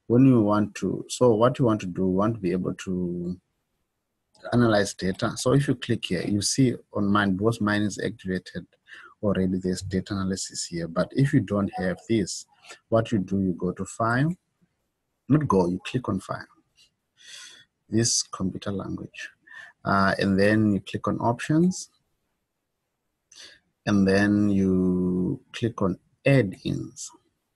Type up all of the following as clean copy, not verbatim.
when you want to, so what you want to do, you want to be able to analyze data. So if you click here, you see on mine, because mine is activated already, there's data analysis here. But if you don't have this, what you do, you go to file, you click on file, this computer language, and then you click on options, and then you click on add-ins.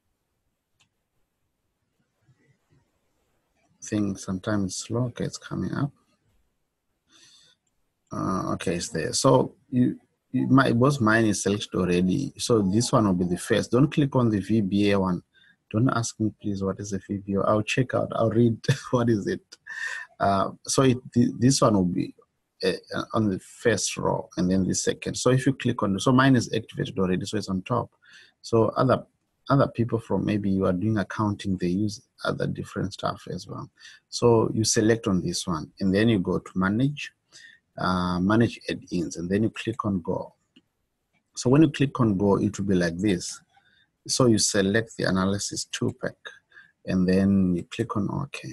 Thing sometimes slow. Okay, it's coming up. Okay, it's there. So mine is selected already. So this one will be the first. Don't click on the VBA one. Don't ask me, please, what is the VBA? I'll check out. I'll read what is it. This one will be on the first row, and then the second. So if you click on, so mine is activated already, so it's on top. So other people from, maybe you are doing accounting, they use other different stuff as well. So you select on this one, and then you go to manage add-ins, and then you click on go. So when you click on go, it will be like this. So you select the analysis toolpak, and then you click on OK.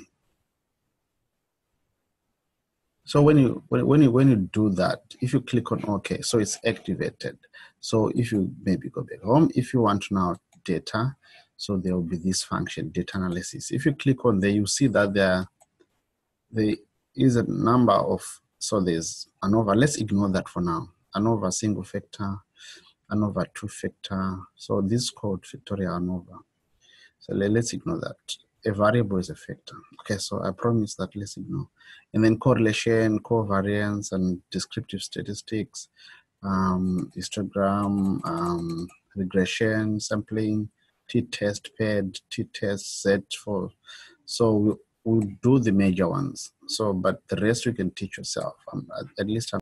So when you do that, if you click on OK, so it's activated. So if you maybe go back home, if you want now data, so there will be this function, data analysis. If you click on there, you see that there is a number of, so there's ANOVA. Let's ignore that for now. ANOVA single factor, ANOVA two factor. So this is called factorial ANOVA. So let's ignore that. A variable is a factor. Okay, so I promise that let's ignore. And then correlation, covariance, and descriptive statistics, histogram, regression, sampling, t-test, PED, t-test, Z4. So we'll do the major ones. So, but the rest you can teach yourself. At least